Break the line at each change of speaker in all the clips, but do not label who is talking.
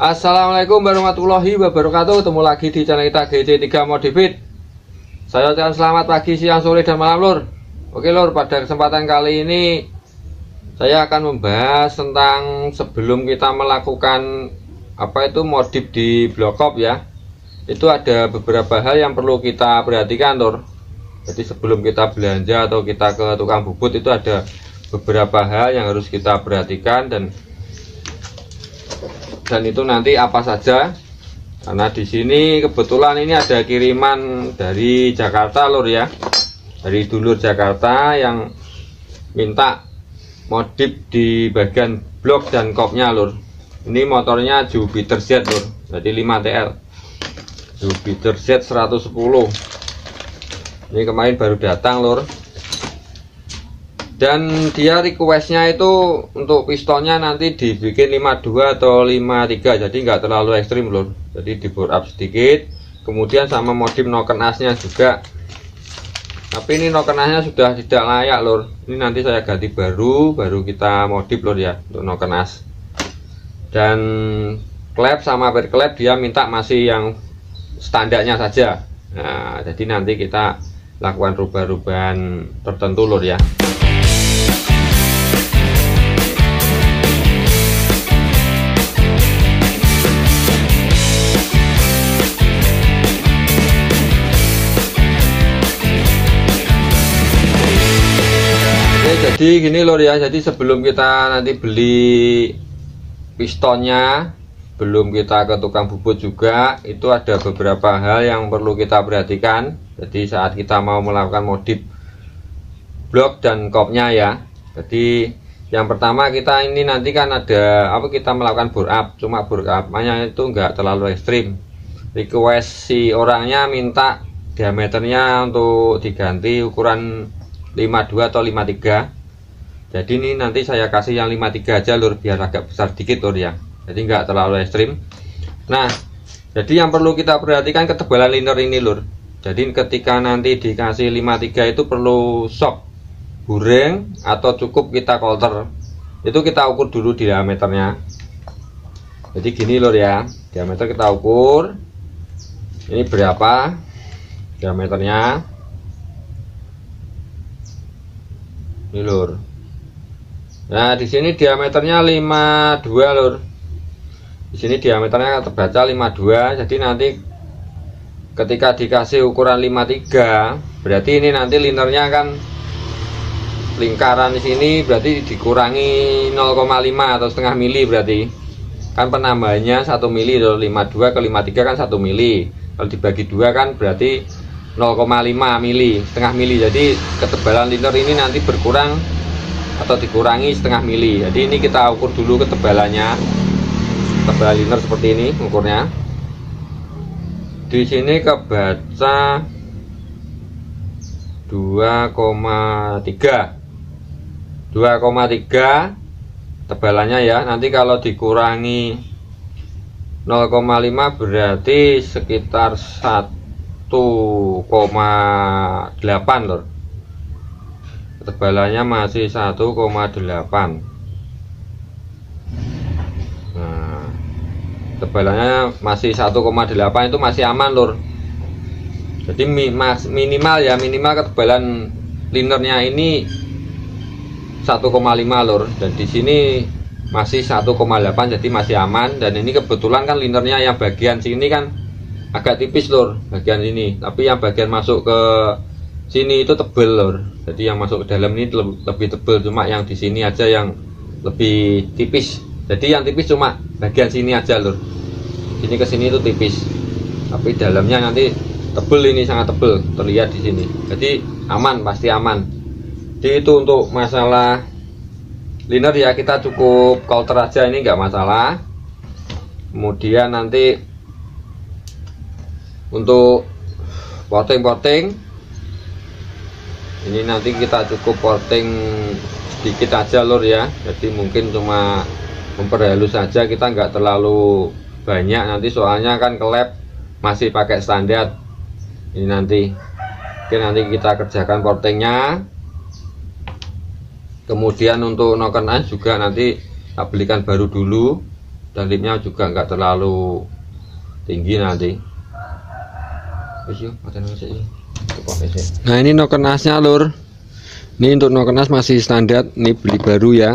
Assalamualaikum warahmatullahi wabarakatuh. Ketemu lagi di channel kita GC3 Modifit. Saya ucapkan selamat pagi, siang, sore, dan malam lur. Oke lur, pada kesempatan kali ini saya akan membahas tentang sebelum kita melakukan modif di blokop ya. Itu ada beberapa hal yang perlu kita perhatikan lur. Jadi sebelum kita belanja atau kita ke tukang bubut itu ada beberapa hal yang harus kita perhatikan dan itu nanti apa saja, karena di sini kebetulan ini ada kiriman dari Jakarta lur ya, dari dulur Jakarta yang minta modif di bagian blok dan kopnya lur. Ini motornya Jupiter Z lur, jadi 5TL Jupiter Z 110. Ini kemarin baru datang lur, dan dia requestnya itu untuk pistonnya nanti dibikin 52 atau 53, jadi nggak terlalu ekstrim lur, jadi di bore up sedikit, kemudian sama modif noken asnya juga. Tapi ini noken asnya sudah tidak layak lur, ini nanti saya ganti baru kita modif lur ya untuk noken as. Dan klep sama back klep dia minta masih yang standarnya saja. Nah jadi nanti kita lakukan rubah-rubahan tertentu lur ya. Jadi gini lor ya, jadi sebelum kita nanti beli pistonnya, belum kita ke tukang bubut juga, itu ada beberapa hal yang perlu kita perhatikan. Jadi saat kita mau melakukan modif blok dan kopnya ya. Jadi yang pertama kita ini nanti kan ada kita melakukan bore up, cuma bore up-nya itu enggak terlalu ekstrim. Request si orangnya minta diameternya untuk diganti ukuran 52 atau 53. Jadi ini nanti saya kasih yang 53 aja lur, biar agak besar dikit lur ya, jadi nggak terlalu ekstrim. Nah jadi yang perlu kita perhatikan ketebalan liner ini lur. Jadi ketika nanti dikasih 53 itu perlu shock buring atau cukup kita coulter, itu kita ukur dulu diameternya. Jadi gini lur ya, diameter kita ukur ini berapa diameternya ini lur. Nah di sini diameternya 52 lur. Di sini diameternya terbaca 52. Jadi nanti ketika dikasih ukuran 53, berarti ini nanti linernya kan lingkaran di sini berarti dikurangi 0,5 atau setengah mili, berarti kan penambahannya 1 mili lur. 52 ke 53 kan 1 mili. Kalau dibagi 2 kan berarti 0,5 mili, setengah mili. Jadi ketebalan liner ini nanti berkurang atau dikurangi setengah mili. Jadi ini kita ukur dulu ketebalannya, ketebalan liner seperti ini ukurnya. Di sini kebaca 2,3 tebalannya ya. Nanti kalau dikurangi 0,5 berarti sekitar 1,8 lur. Ketebalannya masih 1,8. Nah, tebalannya masih 1,8 itu masih aman lur. Jadi minimal ketebalan linernya ini 1,5 lur, dan di sini masih 1,8, jadi masih aman. Dan ini kebetulan kan linernya yang bagian sini kan agak tipis lur, bagian ini, tapi yang bagian masuk ke sini itu tebel lur. Jadi yang masuk ke dalam ini lebih tebel, cuma yang di sini aja yang lebih tipis. Jadi yang tipis cuma bagian sini aja lur, sini ke sini itu tipis, tapi dalamnya nanti tebel, ini sangat tebel terlihat di sini. Jadi aman, pasti aman. Jadi itu untuk masalah liner ya, kita cukup coulter aja, ini nggak masalah. Kemudian nanti untuk porting ini nanti kita cukup porting sedikit aja lur ya. Jadi mungkin cuma memperhalus saja, kita nggak terlalu banyak nanti, soalnya kan kelep masih pakai standar ini nanti. Oke, nanti kita kerjakan portingnya. Kemudian untuk noken as juga nanti tak belikan baru dulu, dan lipnya juga nggak terlalu tinggi nanti. Nah ini noken asnya lur, ini untuk noken as masih standar, ini beli baru ya.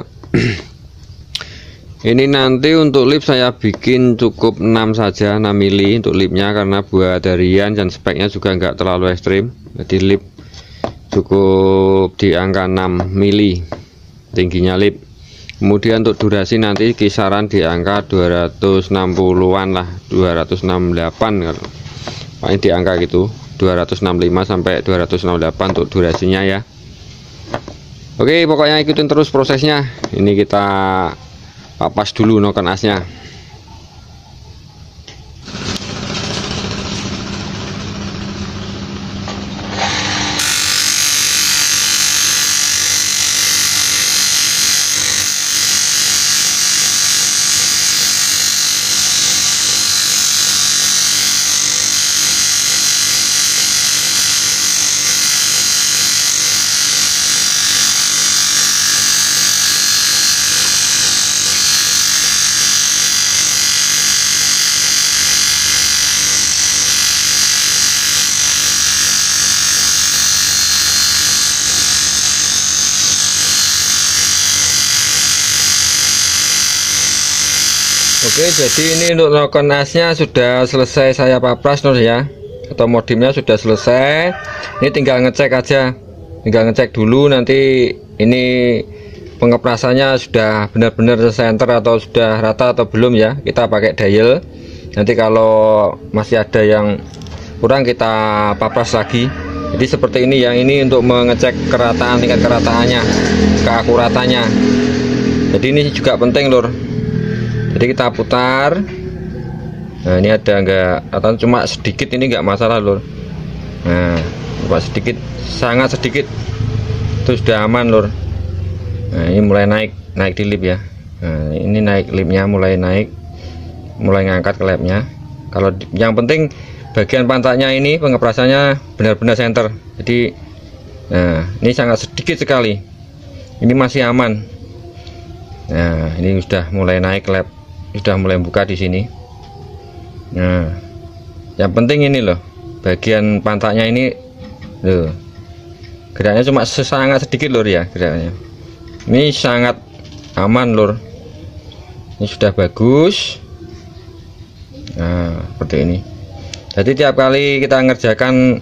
Ini nanti untuk lip saya bikin cukup 6 saja, 6 mili untuk lipnya, karena buat harian dan speknya juga nggak terlalu ekstrim. Jadi lip cukup di angka 6 mili tingginya lip. Kemudian untuk durasi nanti kisaran di angka 260-an lah, 268 kalau paling di angka gitu, 265 sampai 268 untuk durasinya ya. Oke, pokoknya ikutin terus prosesnya. Ini kita papas dulu noken asnya. Oke, jadi ini untuk noken asnya sudah selesai saya papras lur ya, atau modimnya sudah selesai. Ini tinggal ngecek aja, tinggal ngecek dulu nanti ini pengeprasannya sudah benar-benar senter atau sudah rata atau belum ya. Kita pakai dial, nanti kalau masih ada yang kurang kita papras lagi. Jadi seperti ini ya, ini untuk mengecek kerataan, tingkat kerataannya, keakuratannya. Jadi ini juga penting lur. Jadi kita putar. Nah ini ada enggak, atau cuma sedikit, ini enggak masalah lur. Nah cuma sedikit, sangat sedikit, itu sudah aman lur. Nah ini mulai naik di lip ya. Nah ini naik lipnya, mulai naik, mulai ngangkat ke lapnya. Kalau yang penting bagian pantatnya ini pengeprasannya benar-benar center. Jadi nah ini sangat sedikit sekali, ini masih aman. Nah ini sudah mulai naik lap, sudah mulai buka di sini. Nah yang penting ini loh, bagian pantatnya ini loh, geraknya cuma sangat sedikit lur ya, geraknya ini sangat aman lur. Ini sudah bagus. Nah seperti ini. Jadi tiap kali kita ngerjakan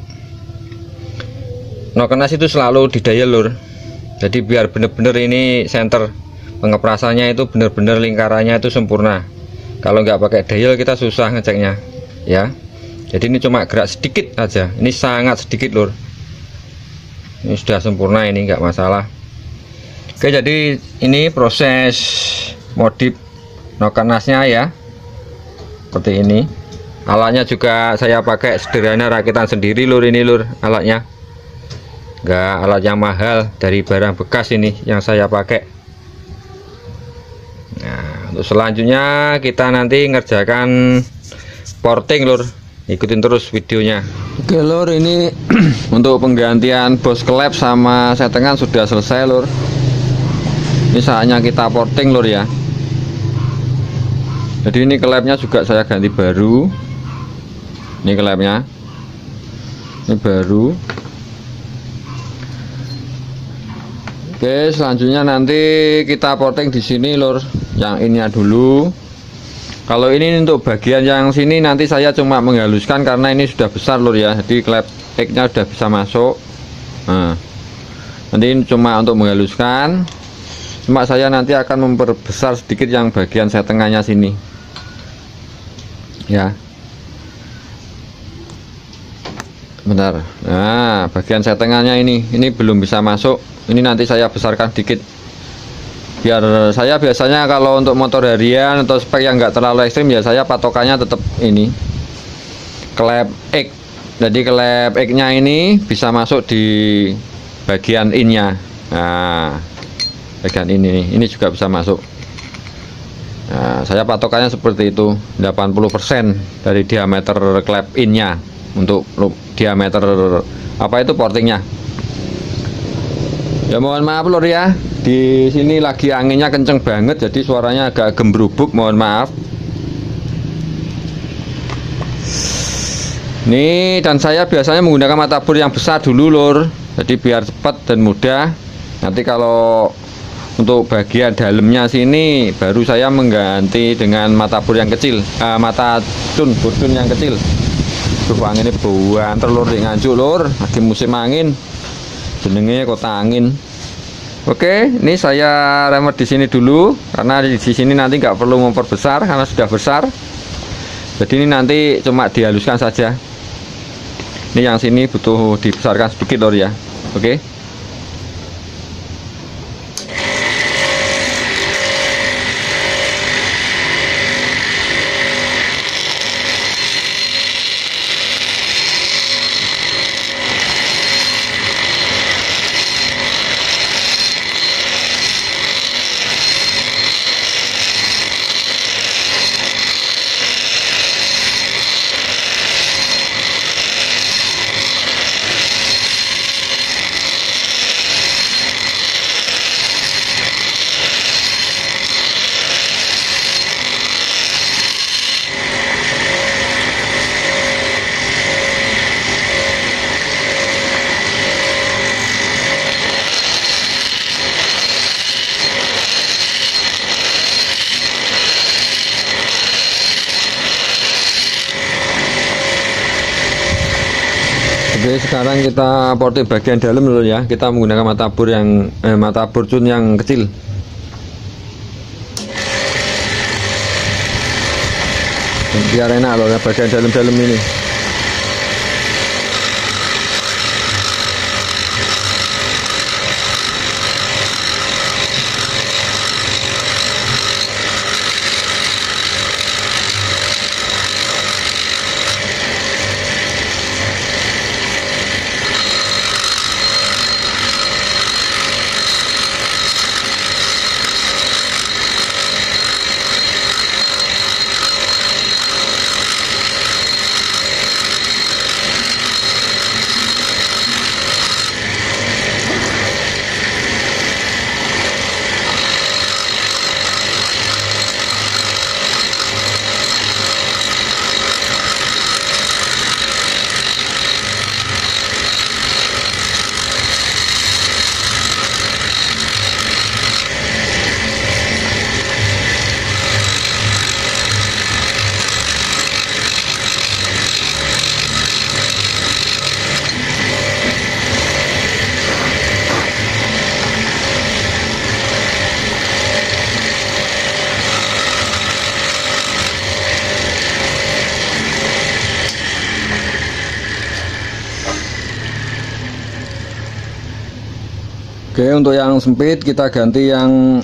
noken as itu selalu di dial lur. Jadi biar bener-bener ini center, pengeprasannya itu benar-benar lingkarannya itu sempurna. Kalau nggak pakai dial kita susah ngeceknya ya. Jadi ini cuma gerak sedikit aja, ini sangat sedikit lur. Ini sudah sempurna, ini nggak masalah. Oke, jadi ini proses modif noken asnya ya, seperti ini. Alatnya juga saya pakai sederhana, rakitan sendiri lur, ini lur alatnya, nggak alat yang mahal, dari barang bekas ini yang saya pakai. Nah untuk selanjutnya kita nanti ngerjakan porting lur, ikutin terus videonya. Oke lur, ini untuk penggantian bos klep sama setengan sudah selesai lur. Ini saatnya kita porting lur ya. Jadi ini klepnya juga saya ganti baru. Ini klepnya, ini baru. Oke, selanjutnya nanti kita porting di sini lur, yang ini dulu. Kalau ini untuk bagian yang sini nanti saya cuma menghaluskan karena ini sudah besar lur ya, jadi klep X-nya sudah bisa masuk. Nah, nanti ini cuma untuk menghaluskan. Cuma saya nanti akan memperbesar sedikit yang bagian setengahnya sini ya. Bentar. Nah bagian setengahnya ini belum bisa masuk, ini nanti saya besarkan dikit. Biar saya biasanya kalau untuk motor harian atau spek yang enggak terlalu ekstrim ya, saya patokannya tetap ini klep X. Jadi klep X nya ini bisa masuk di bagian in-nya. Nah bagian ini juga bisa masuk. Nah, saya patokannya seperti itu, 80% dari diameter klep in-nya untuk diameter apa itu portingnya. Ya mohon maaf lur ya, di sini lagi anginnya kenceng banget, jadi suaranya agak gembrubuk, mohon maaf. Nih, dan saya biasanya menggunakan matabur yang besar dulu lur, jadi biar cepat dan mudah. Nanti kalau untuk bagian dalamnya sini baru saya mengganti dengan matabur yang kecil, mata burcun yang kecil. Tuh angin ini buan telur di nganjuk lur, lagi musim angin, jenenge kota angin. Oke, ini saya remet di sini dulu karena di sini nanti nggak perlu memperbesar karena sudah besar. Jadi ini nanti cuma dihaluskan saja. Ini yang sini butuh dibesarkan sedikit lor ya. Oke. Oke, sekarang kita porting bagian dalam dulu ya. Kita menggunakan matabur yang matabur burcun yang kecil. Biar enak loh ya bagian dalam-dalam ini. Oke, untuk yang sempit kita ganti yang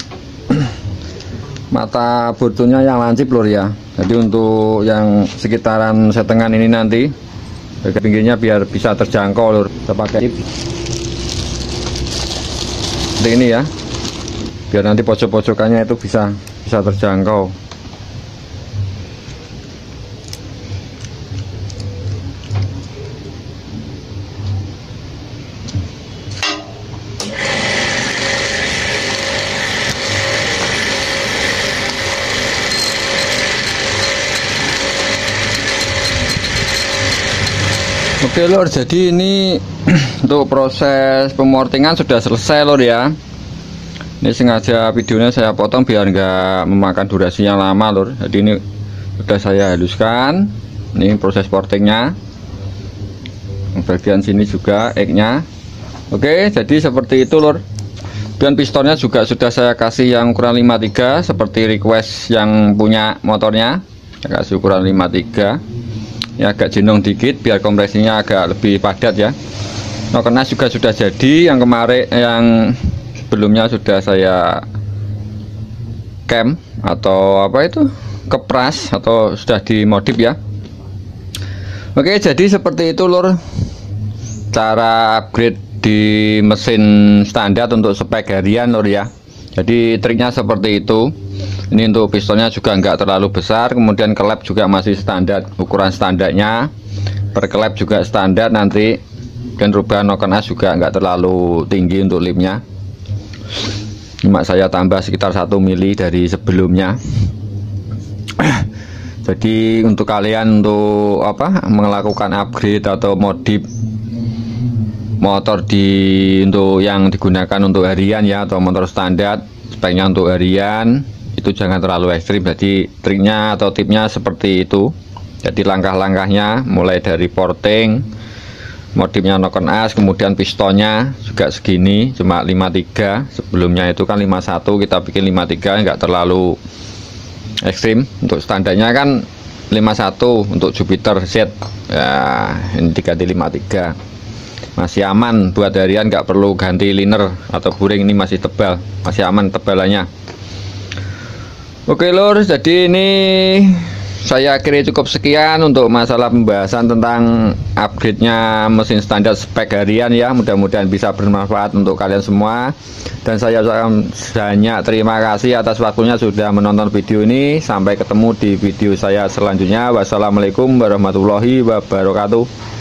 mata burcunnya yang lancip lur ya. Jadi untuk yang sekitaran setengan ini nanti bagian pinggirnya biar bisa terjangkau lur. Kita pakai seperti ini ya, biar nanti pojok-pojokannya itu bisa terjangkau. Oke lor, jadi ini untuk proses pemortingan sudah selesai lor ya. Ini sengaja videonya saya potong biar nggak memakan durasinya lama lor. Jadi ini sudah saya haluskan. Ini proses portingnya. Bagian sini juga egg-nya. Oke, jadi seperti itu lor. Dan pistonnya juga sudah saya kasih yang ukuran 53 seperti request yang punya motornya. Saya kasih ukuran 53. Ya, agak jenong dikit biar kompresinya agak lebih padat ya. Nokenas juga sudah jadi, yang kemarin yang sebelumnya sudah saya cam atau apa itu kepras atau sudah dimodif ya. Oke, jadi seperti itu lur cara upgrade di mesin standar untuk spek harian lur ya. Jadi triknya seperti itu. Ini untuk pistonnya juga nggak terlalu besar, kemudian kelep juga masih standar, ukuran standarnya, per kelep juga standar nanti, dan rubah noken as juga nggak terlalu tinggi untuk lipnya. Cuma saya tambah sekitar 1 mili dari sebelumnya. Jadi untuk kalian untuk melakukan upgrade atau modif motor untuk yang digunakan untuk harian ya, atau motor standar speknya untuk harian, itu jangan terlalu ekstrim. Jadi triknya atau tipnya seperti itu. Jadi langkah-langkahnya mulai dari porting, modifnya knock on as, kemudian pistonnya juga segini, cuma 53. Sebelumnya itu kan 51, kita bikin 53, nggak terlalu ekstrim. Untuk standarnya kan 51 untuk Jupiter Z ya, ini diganti 53. Masih aman buat harian, nggak perlu ganti liner atau buring, ini masih tebal, masih aman tebalannya. Oke lur, jadi ini saya akhiri cukup sekian untuk masalah pembahasan tentang upgrade-nya mesin standar spek harian ya. Mudah-mudahan bisa bermanfaat untuk kalian semua. Dan saya ucapkan banyak terima kasih atas waktunya sudah menonton video ini. Sampai ketemu di video saya selanjutnya. Wassalamualaikum warahmatullahi wabarakatuh.